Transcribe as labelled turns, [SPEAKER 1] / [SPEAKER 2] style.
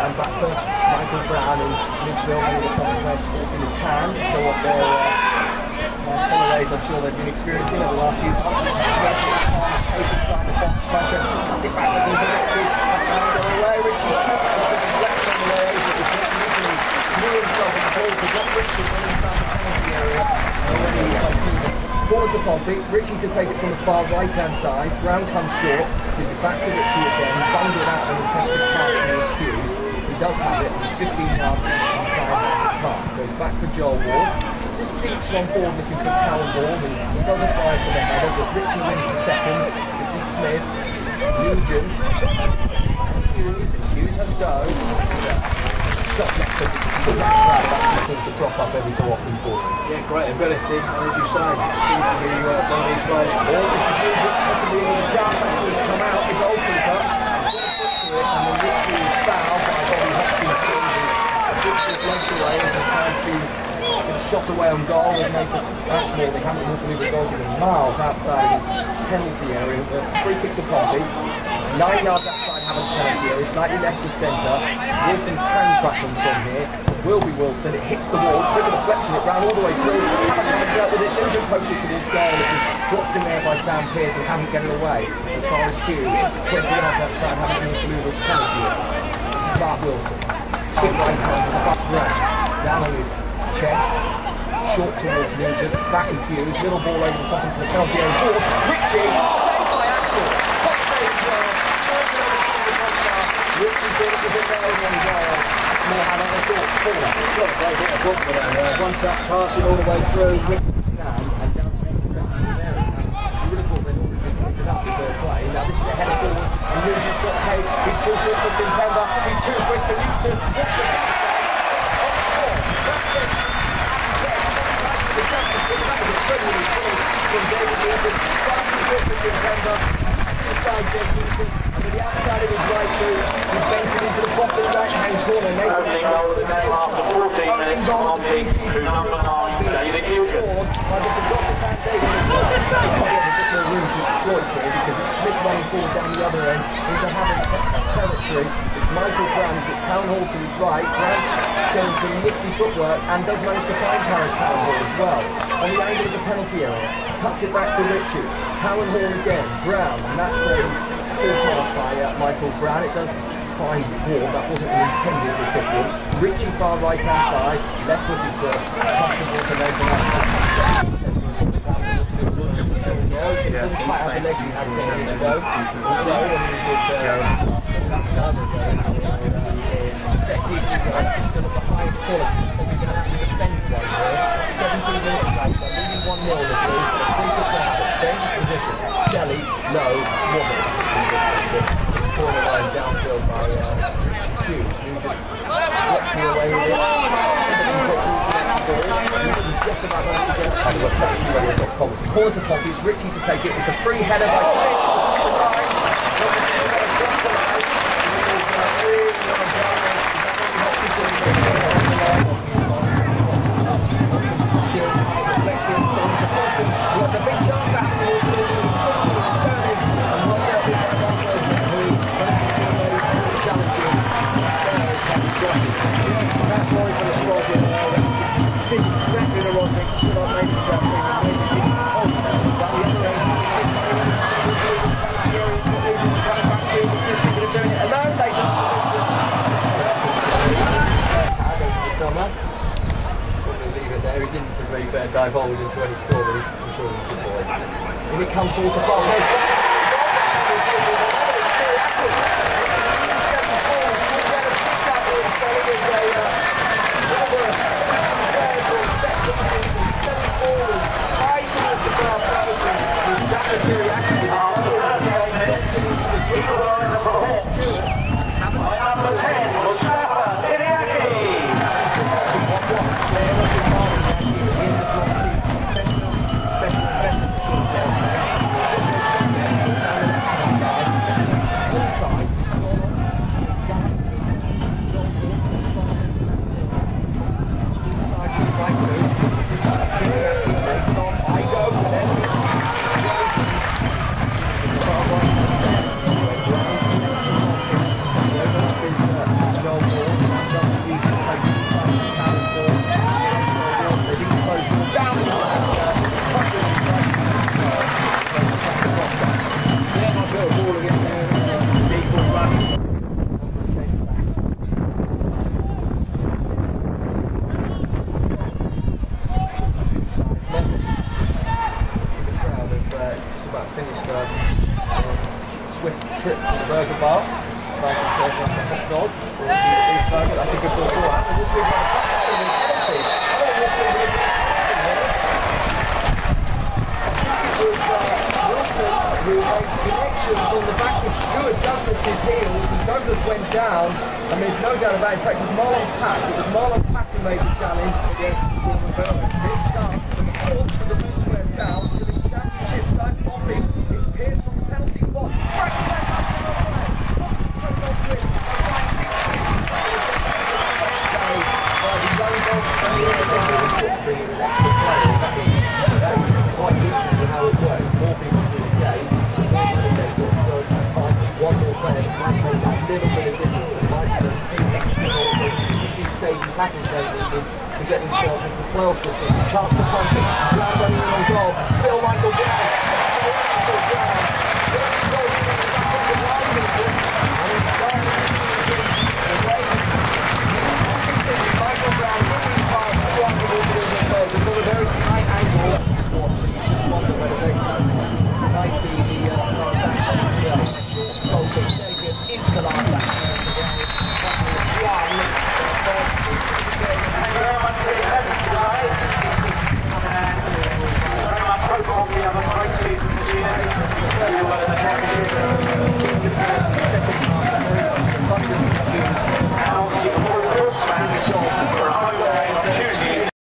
[SPEAKER 1] and back for Michael Brown in midfield with a couple of players sporting the tan to show off their nice holidays I'm sure they've been experiencing over the last few months. This is Smith at the time, pace inside the box, trying to cut it back looking for Richie. Back down the away, Richie shoots it to the left on the way, but the ball easily threw himself in the ball to block Richie when inside the penalty area. Already up to the corner to Pompey, Richie to take it from the far right hand side, Brown comes short, gives it back to Richie again, bunged it out and attempts to pass towards Hughes. He does have it, he's 15 yards inside the top. Goes back for Joel Ward, just dinks one forward looking for Callum Hall, who doesn't rise to the header, but Richie wins the seconds. This is Smith, it's Nugent, Hughes, and Hughes has a go. Shot left, that seems to crop up every so often for him.
[SPEAKER 2] Yeah, great ability, and as you say, it seems to be one of these players.
[SPEAKER 1] This is Nugent, possibly with a chance actually has come out, the goalkeeper. To it, and then Richie is fouled by Bobby Hopkinson, who took his legs away as he tried to get a shot away on goal with Nathan Ashmore. They haven't been able to leave the goalkeeper miles outside his penalty area. Free kick to Pompey. It's 9 yards outside Hammond's penalty area, slightly left of centre. Wilson can crack them from here. Will be Wilson, it hits the wall, it's a deflection, it ran all the way through. Hammond dealt with it, Nugent pokes it towards goal. It was dropped in there by Sam Pearce and Hammond getting away. As far as Hughes, 20 yards outside, Hammond going to lose his penalty. This is Mark Wilson. Chip right hands to Buck Brown. Down on his chest. Short towards Nugent. Back and Hughes. Little ball over the top into the penalty area. Ball. Richie. Saved by Ashmore. Top save goal. Richie did it was in there in one goal. Ashmore had other thoughts for that.
[SPEAKER 2] Look, great bit of football there. One tap passing all the way through.
[SPEAKER 1] Richie stand and down to his dressing room area. You would have thought they'd already been picked it up with their play. Now this is a header forward. And Nugent's got pace. He's too quick for Sinclair. He's too quick for Newton. What's the next one? That's it. The jump is good. That is a brilliant goal from David Newton. Far too quick for Sinclair. Inside Jed Newton. And with the outside of his right boot, he's bent it into the bottom right-hand corner.
[SPEAKER 3] Opening goal of the game after 14 minutes from Pompey to number 9, David Nugent.
[SPEAKER 1] By the forgotten man David Nugent. Room to exploit here because it's Smith running forward down the other end into Hammond's territory. It's Michael Brown who's got Callum Hall to his right. Brown's showing some nifty footwork and does manage to find Paris Callum Hall as well. On the angle of the penalty area, cuts it back for Richie. Callum Hall again, Brown, and that's a full pass by Michael Brown. It does find Hall, that wasn't an intended recipient. Richie far right hand side, left footed first, comfortable to Nathan Ashmore. He doesn't quite have the legs he had 10 years ago. Slow when he was with set pieces are still at the highest quality. Probably going to have to defend one here. 17 minutes played, they're leading 1-0 the Blues, but a free kick to have it. Dangerous position. Selly, low, wasn't particularly good. Corner line downfield by Hughes. Nugent slipping away with it. Just about ready to get out of attack. It's a corner to Pompey, it's Richie to take it. It's a free header by Smith. It's a big chance to have towards the pushing and turning and knocked out with one person who challenges Spurs can be got it. That's why for the squad exactly the wrong thing, still not making something and maybe being hold down the other end. Smith coming in towards the penalty area, but Nugent's coming back to the Smith thinking of doing it alone. Later this summer. We'll leave it there. He didn't, to be fair, divulge into any stories. I'm sure he's a good boy. And it comes towards the goal. No, moment. That's a good ball forward. And this week, that's going to be a penalty. I don't know what's going to be a penalty here. It was Wilson who made connections on the back of Stuart Douglas's heels, and Douglas went down, and there's no doubt about it. In fact, it's Marlon Pack. It was Marlon Pack who made the challenge against Gordon Bellman. Big chance for the Hawks of the Blue Square South to the championship side popping. It's Pearce from the penalty spot. Cracks back up to the line. Thompson straight onto it. Bringing an extra player. That is quite easy how it works. More people do the game. One more player can make that little bit of difference. That might be those few extra goals, a few saving tackles they needed to get themselves into the playoffs this season. Chance of pumping. Brown running in on goal. Still Michael Brown. Still Michael Brown.